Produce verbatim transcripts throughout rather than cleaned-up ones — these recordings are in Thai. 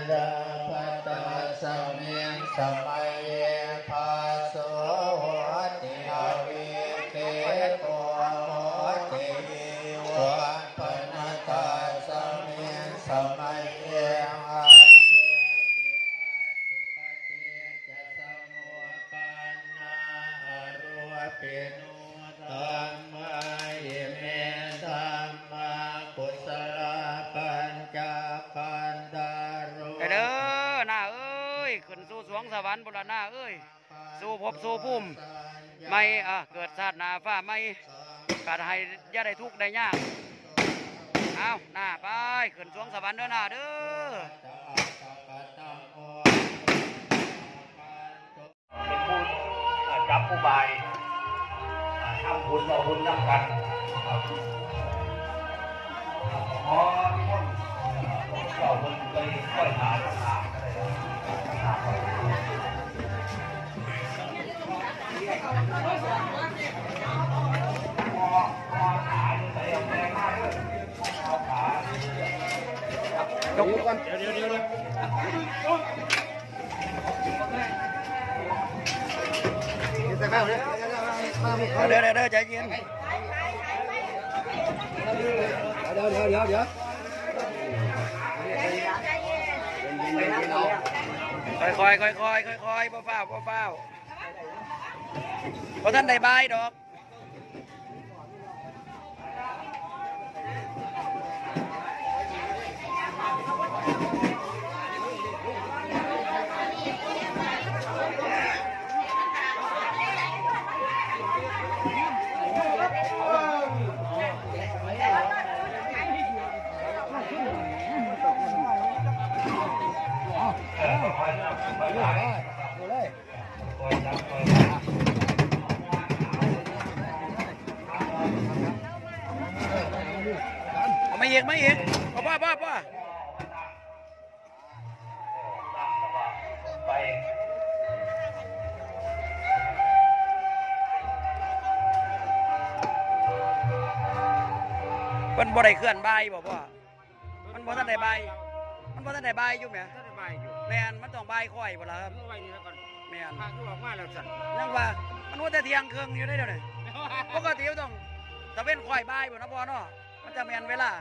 ดาปตาสมิงสมัยเยภาโสโหติอวิเกโกโหติวัฏปนัตตาสมิงสมัยเยอาเป็นตัมมาเยเมตัมมากุศลปัญจขันธารุเด้อหน้าเอ้ยขึ้นสู่สวงสวรรค์บุรณาเอ้ยสู่ภพสู่ภูมิไม่อ่ะเกิดชาติหน้าฟ้าไม่กัดให้ย่าได้ทุกข์ได้ยากเอาหน้าไปขึ้นสวงสวรรค์เด้อหน้าเด้อเป็นผู้จับผู้บายทำบุญเอาบุญนำกันอ๋อที่คนเจ้าบุญไปค่อยหาทางอะไรทางพอพอขาใส่แรงมากเลยเอาขายกก่อนเดี๋ยวเดี๋ยวเดี๋ยวเดี๋ยวใส่แม่เลยเดี๋ยวเดี๋ยวเดี๋ยวใจเย็นเดี๋ยวเดี๋ยวเดี๋ยวเดี๋ยวค่อยค่อยค่อยค่อยค่อยค่อยเฝ้าเฝ้าเฝ้าเพราะท่านได้ใบดอกไม่อีกไม่อีกป้าป้าป้าไปมันบ่ได้เคลื่อนใบบอกว่ามันบ่ทันได้ใบมันบ่ทันได้ใบอยู่ไหมแมนมันต้องใบค่อยบ่ล่ะครับแมนพาคือออกมาแล้วสั่นยังว่ามันว่าแต่เที่ยงครึ่งอยู่ได้เดี๋ยวนี้ปกติต้องตะเว้นค่อยใบบ่นะพ่อเนาะมันจะแมนเวลา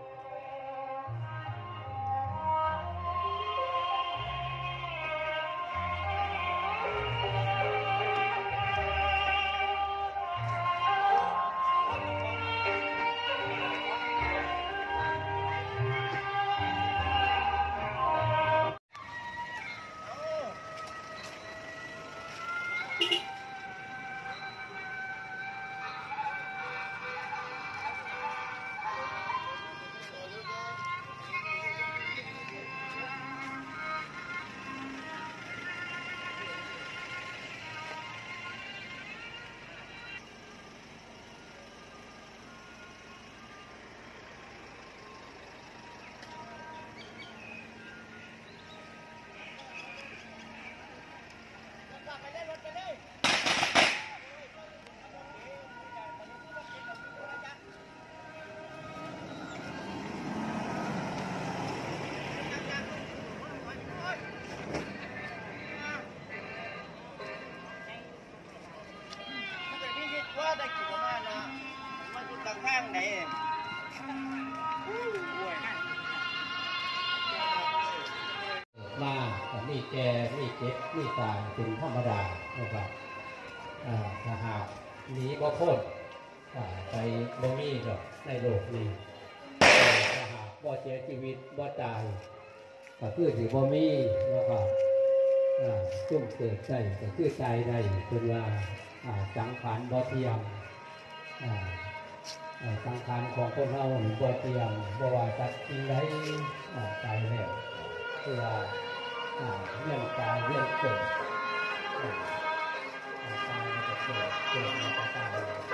มามีแก่มีเจ็บมีตายเป็นธรรมดานะครับถ้าหากหนีบ่พ้นไปบ่มีหรอกในโลกนี้ถ้าหากบ่เสียชีวิตบ่ตายก็คือสิบ่มีนะครับจุ่มเกิดใจก็คือใจใดเป็นว่าสังขารบ่เที่ยงสังขารของคนเราบ่เที่ยงบ่ว่าสัตว์ที่ใดตายแล้วเพื่อเรื่องกายเรื่องเกิดตายมันจะเกิดเกิดมันจะตาย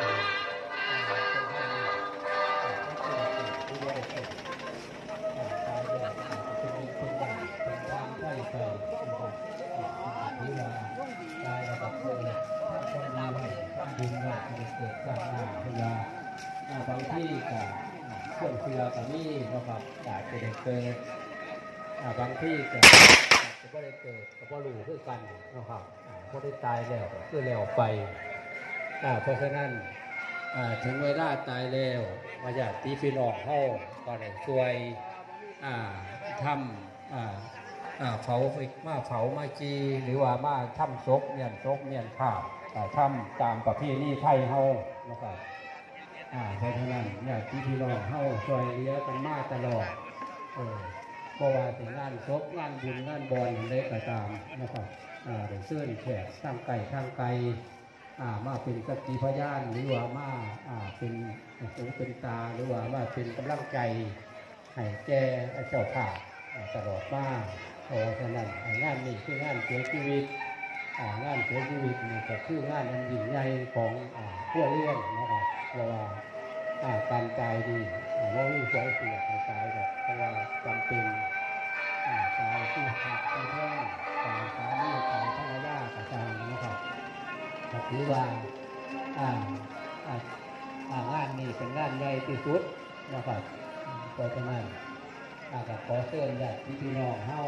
เป็นให้ที่ได้เกิดตายแบบเป็นมีคนใหญ่เป็นความใกล้ใจที่ว่าตายแล้วก็เกิดคนเราดินว่าจะเกิดจากหน้าเวลาบางที่กับเครื่องเสือกับนี่นะครับอาจจะเกิดบางที่ก็จะไม่ได้เกิดกับว่ารู้คือกันนะครับก็ได้ตายแล้วคือแล้วไปเพราะฉะนั้นถึงเวลาตายแล้วมาจากตีฟินอกเข้าก็ได้ช่วยทำเผามาเผามาจีหรือว่ามาทำศพเมียนศพเมียนผ้าทำตามประเพณีไทยเฮานะครับเพราะฉะนั้นเนี่ยตีฟินอกเข้าช่วยเลี้ยงกันมาตลอดเพราะว่าถึงงานศพงานบุญงานบอลได้ก็ตามนะครับเดี๋ยวเสื้อแขกทางไก่ทางไก่มาเป็นสักขีพยานหรือว่ามาเป็นหูเป็นตาหรือว่ามาเป็นกำลังใจให้แก่เจ้าภาพตลอดมาเพราะฉะนั้นงานนี้คืองานเสียชีวิตงานเสียชีวิตนี่ก็คืองานอันยิ่งใหญ่ของผู้เลี้ยงนะครับเพราะว่าการตายดีเราไม่สวยเสียในตายแบบเพราะว่าจำเป็นตายที่หักที่แท่งตายสามีตายภรรยาตายนะครับถือว่างานนี้เป็นงานใหญ่ที่สุดนะครับเพราะฉะนั้นกับขอเชิญญาติพี่น้องเฮา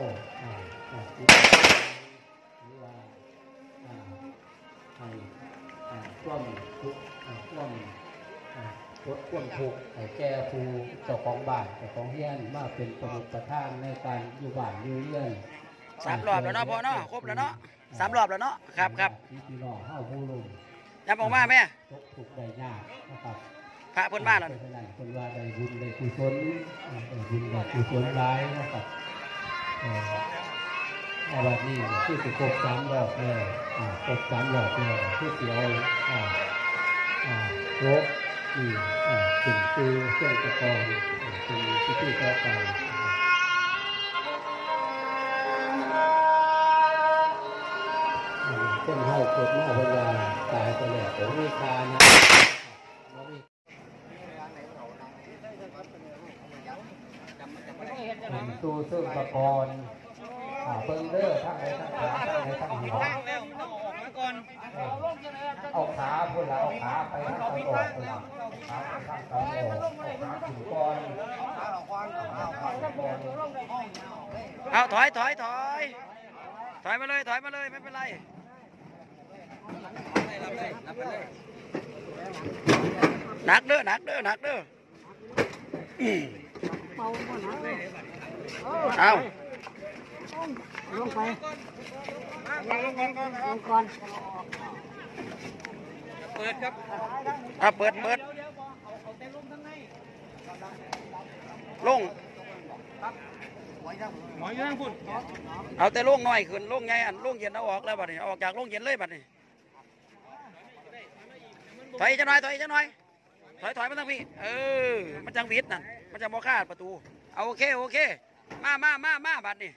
หรือว่าให้ร่วมทุกร่วมลดความทุกข์ให้แก่ผู้เจ้าของบ้านเจ้าของเฮียนมาเป็นประมุขประธานในการอยู่บ้านอยู่เรือนสามรอบแล้วเนาะพ่อเนาะครบแล้วเนาะสามรอบแล้วเนาะครับครับพี่น้องเฮาผู้ลุงย้ำออกมาแม่ตกทุกข์ได้ยากนะครับพระเพิ่นมาแล้วคนว่าได้บุญได้กุศลได้บุญได้กุศลร้ายนะครับในวันนี้ที่สิบหกสามรอบเลยครบสามรอบเลยที่เดียวครบอีกสิ่งคือเครื่องประกอบเป็นพิธีต่อไปคนเฮาเกิดมาเวลาตายไปแล้วผมมีคานะตู้เครื่องประกอบเบิ้งเด้อทั้งในทั้งขาทั้งในทั้งหัวเอาขาพุ่นละเอาขาไปทั้งตะโกนพุ่นละขาไปทั้งตะโกนเอาขาถือก้อนเอาถอยถอยถอยถอยมาเลยถอยมาเลยไม่เป็นไรหนักเด้อหนักเด้อหนักเด้อเอาลงไปลงก่อนลงก่อนเปิดครับเอาเปิดเปิดลงหมอยยังพุ่นเอาแต่ลงหน่อยขึ้นลงไงอันลงเย็นเอาออกแล้วบัดนี้ออกจากลงเย็นเลยบัดนี้ถอยจะหน่อยถอยจะหน่อยถอยถอยมาทางพี่เออมันจังวิดนั่นมันจะมอคาดประตูเอาโอเคโอเคมามามามาบัดนี้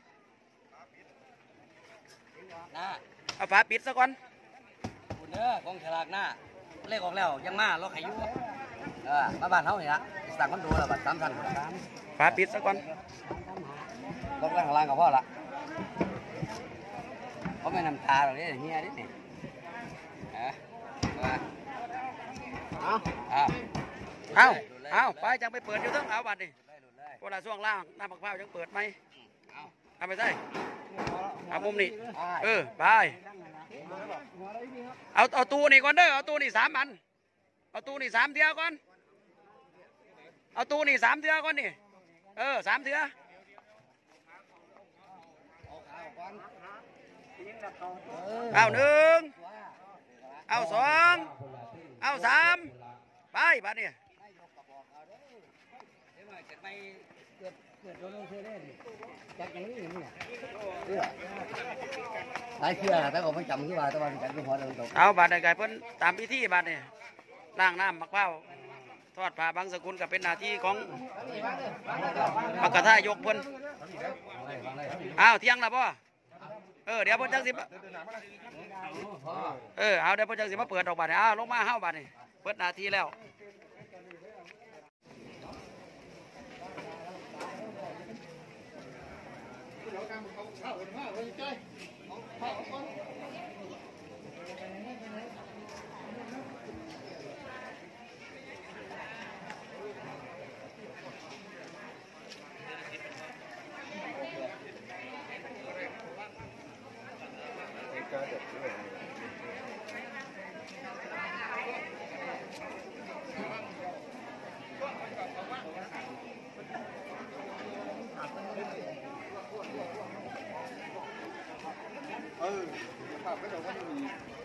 เอาฝาปิดซะก่อนคุณเด้อกองฉลากหน้าเลขออกแล้วยังมาเราขายอยู่เออมาบ้านเขาเนี่ยสั่งคนดูแล้วบัตรสามพันฝาปิดซะก่อนลงล่างล่างกับพ่อละเขาไม่นำตาหรอกนี่เฮียนี่นี่เอาเอาเอาเอาไปจังไปเปิดอยู่ทั้งเอาบัตรนี่พวกเราช่วงล่างหน้าปักเผายังเปิดไหมเอาไปใส่เอามุมนี้เออไปเอาเอาตู้นี่ก่อนเด้อเอาตู้นี่สามอันเอาตู้นี่สามเทือก่อนเอาตู้นี่สามเทือก่อนนี่เออสามเทือเอาหนึ่งเอาสองเอาสามไปบัดนี้ไอ้เชื่อแต่ผมไม่จำที่ว่าแต่ว่าจำที่หัวเดิมตกเอาบัดนี้ไก่เพิ่นตามพิธีบัดนี้ล้างน้ำมักเผาทอดผ้าบางสกุลกับเป็นหน้าที่ของมกทายกเพิ่นเอาเที่ยงแล้วป่ะเออเดี๋ยวเพิ่นจังสิเออเอาเดี๋ยวเพิ่นจังสิมาเปิดออกบัดนี้เอาลงมาเฮ้าบัดนี้เปิดหน้าที่แล้วเออภาพไม่ได้ว่ามี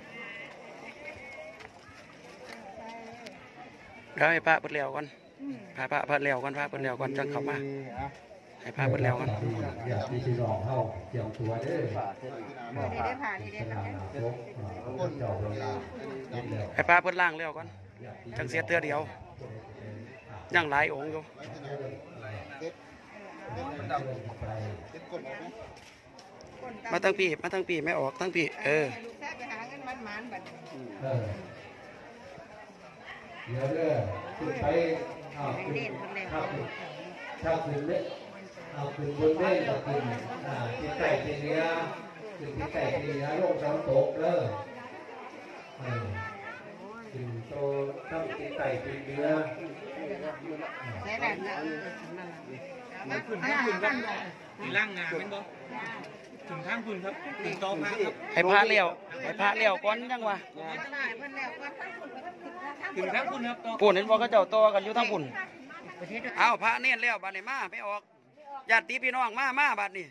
เดี๋ยวให้พระเปิดแล้วก่อนพาพระเปิดแล้วก่อนพระเปิดแล้วก่อนจังเข้ามาให้พระเปิดแล้วก่อนอยากที่จะลองเข้าเกี่ยวตัวเด้อนี่ได้ผ่านนี่ได้ผ่านคนเจ้าเวลาให้พระเปิดล่างแล้วก่อนจังเสียเตือเดียวยังหลายองค์อยู่มาตั้งปีมาตั้งปีไม่ออกตั้งปีเออลูกชายไปหาเงินมันมันบัดเออเดี๋ยวเด้อขึ้นไปเอาขึ้นเอาขึ้นถ้าขึ้นเล็กเอาขึ้นบนเล่นเอาขึ้นอ่าที่ไก่ที่เนื้อขึ้นที่ไก่ที่เนื้อโลกน้ำตกเด้อเออขึ้นโตตั้งที่ไก่ที่เนื้อแค่แบบนั้นมาขึ้นให้ขึ้นกันตีล่างงานเป็นบ่ถึงทางคุณครับถึงโตพระครับให้พระเลี้ยวให้พระเลี้ยวก่อนยังวะถึงทางคุณครับโตปุ่นเห็นบอกเขาเจ้าโตกันอยู่ทั้งปุ่นเอาพระเนียนเลี้ยวบัดนี้มาไม่ออกญาติพี่น้องมามาบัดนี้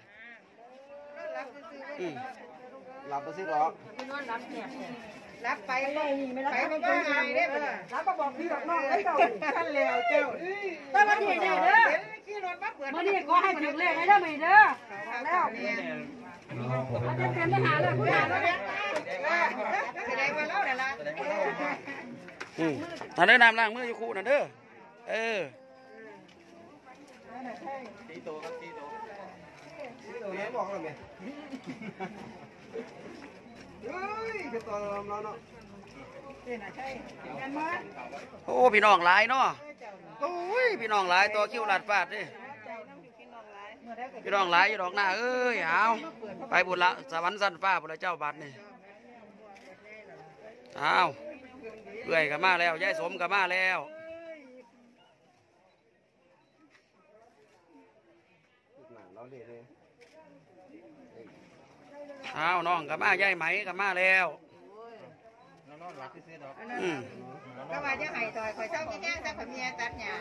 อืมหลับไปสิหรอรับไปไม่ไปก็ไม่หายได้รับก็บอกพี่บอกน้องให้เจ้าท่านแล้วเจ้าตอนนี้เนี่ยเด้อขี่รถมาเปิดมื่อนี้ก็ให้ถึงเลขให้ได้ไหมเด้อแล้วมันจะเป็นทหารเลยผู้ทหารเลยแสดงว่าเราเนี่ยละอืมนั่นเด้อน้ำล้างมืออยู่คู่นั่นเด้อเออตีโตครับตีโตตีโตเนี่ยบอกเราไหมเฮ้ยคือตอนเราเนาะนี่นะใช่กันมาโอ้พี่น้องหลายเนาะโอ้ยพี่น้องหลายตัวคิ้วลาดฟาดดิพี่น้องหลายอยู่ดอกหน้าเอ้ยเอาไปบุญละสวรรค์สั้นฟ้าบุญละเจ้าบัดนี่เอาเอื่อยกับมาแล้วยายสมกับมาแล้วเอาน้องกับมายายไหมกับมาแล้วอืมก็ว่าจะให้ต่อยคอยเช่าที่แจ้งแต่ผมเมียตัดหญ้า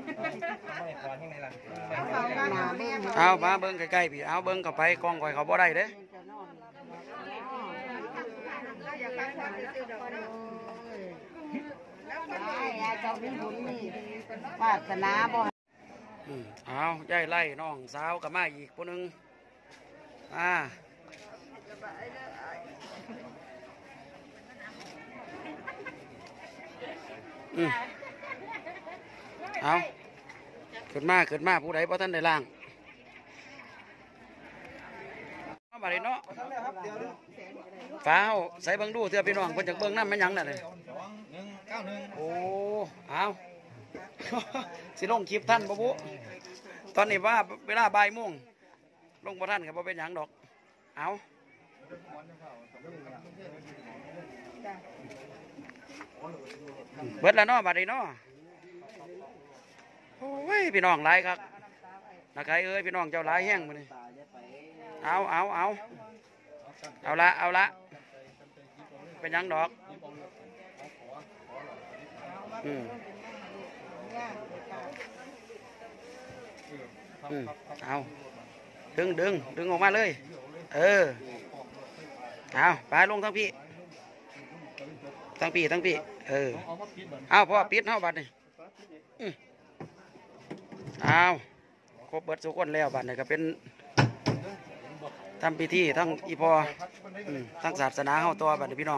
เอาเขามาหาเมียเอามาเบิ้งใกล้ๆพี่เอาเบิ้งเข้าไปกล้องข่อยเขาบ่ได้เด้เราอยากฟังความซื่อดอกเนาะแล้วคนใช่นี้เจ้ามีบุญนี่วาสนาบ่อืมเอายายไล่น้องสาวกับมาอีกคนหนึ่งอ่าอืมเอาขึ้นมาขึ้นมาผู้ใดพอท่านได้ล่างเอามาเลยเนาะฟ้าวใส่เบิ้งดูเถื่อพี่น้องเพิ่นจักเบิ้งน้ำมันหยังน่ะเลยโอ้เอาสิลงคลิปท่านบ่บุตอนนี้ว่าเวลาบ่ายโมงลงบ่ท่านครับบ่เป็นหยังดอกเอาเบิดแล้วเนาะบัดนี้เนาะโอ้ยพี่น้องหลายครับนะใครเอ้ยพี่น้องเจ้าหลายแห้งมื้อนี้เอาเอาเอาเอาละเอาละเป็นหยังดอกอืมอืมเอาดึงดึงดึงออกมาเลยเออเอาไปลงทั้งพี่ทั้งพี่ทั้งพี่เออเอาพ่อปิดเท่าบัดนี่อืมเอาครบเบิดสุกคนแล้วบัดนี่ก็เป็นทำพิธีทั้งอีพออืมทั้งศาสนาเฮาตัวบัดนี้พี่น้อง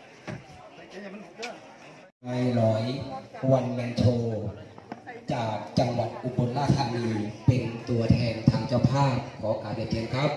นายร้อยวันแมนโชจากจังหวัดอุบลราชธานีเป็นตัวแทนทางเจ้าภาพขอการเรียนเชิญครับ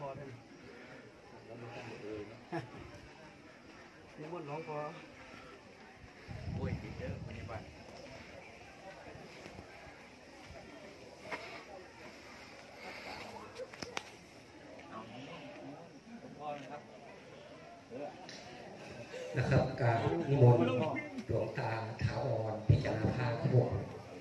ท่านนิมนต์หลวงพ่อโอ้ยดีเด้อปฏิบัตินะครับการนิมนต์หลวงตาถาวรพิจารณาภาคบก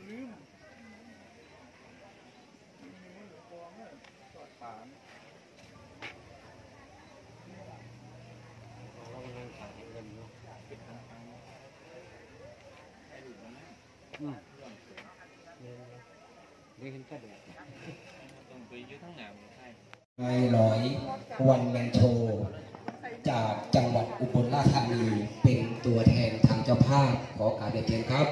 นายหลอยวันแมนโชจากจังหวัดอุบลราชธานีเป็นตัวแทนทางเจ้าภาพขอการเรียนเชิญครับ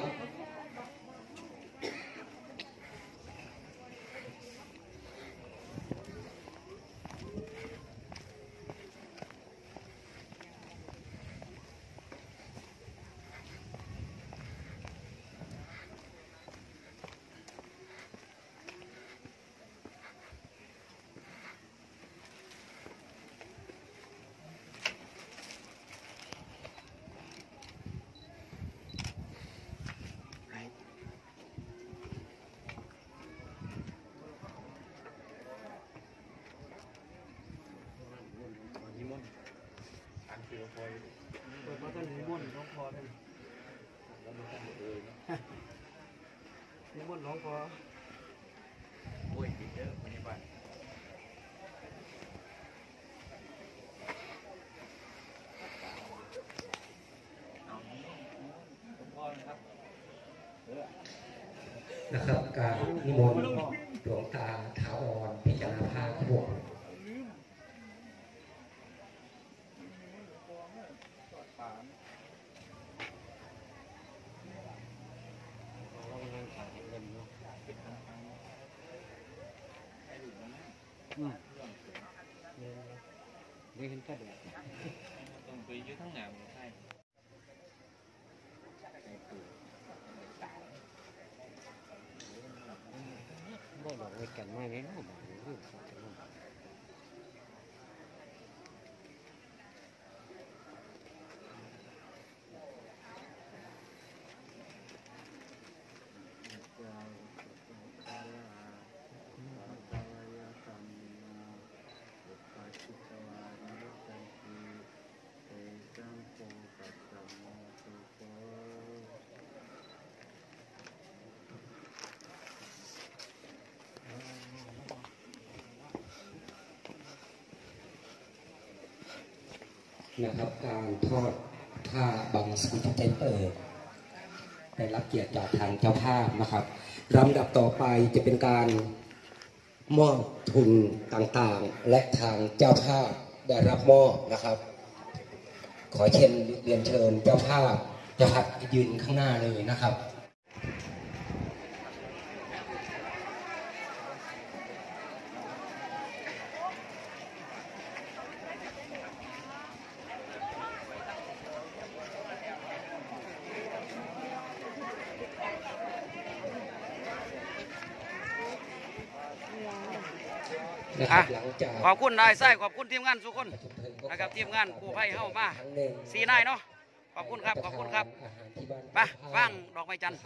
พระท่านนิมนต์หลวงพ่อท่านนิมนต์หลวงพ่อโอ้ยดีเด้อปฏิบัตินะครับการนิมนต์หลวงตาถาวรพิจารณาภาคบกได้เห็นแค่เด็กต้องไปยืดทั้งหนาวใช่บ่บอกไว้กันมาเลยเนาะบอกเรื่องสัตว์เนาะนะครับการทอดผ้าบังสุกุลใจเปิดได้รับเกียรติจากทางเจ้าภาพนะครับลำดับต่อไปจะเป็นการมอบทุนต่างๆและทางเจ้าภาพได้รับมอบนะครับขอเชิญเรียนเชิญเจ้าภาพเจ้าภาพยืนข้างหน้าเลยนะครับอ่ะขอบคุณนายไส้ขอบคุณทีมงานทุกคนนะครับทีมงานกู้ภัยเข้ามาสีนายเนาะขอบคุณครับขอบคุณครับไปว่างดอกไม้จันทร์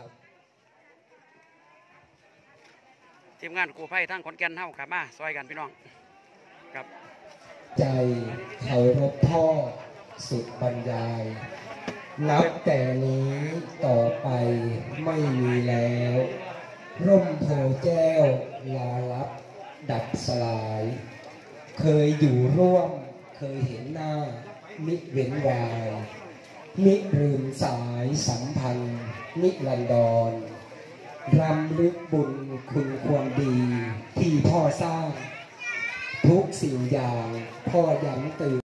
ทีมงานกู้ภัยทั้งขอนแก่นเข้าขับมาซอยกันพี่น้องครับใจเคารพพ่อสุดบรรยายนับแต่นี้ต่อไปไม่มีแล้วร่มโพแก้วลาลับดับสลายเคยอยู่ร่วมเคยเห็นหน้ามิเว้นวายมิลืมสายสัมพันธ์นิรันดรรำลึกบุญคุณความดีที่พ่อสร้างทุกสิ่งอย่างพ่อย้ำเตือน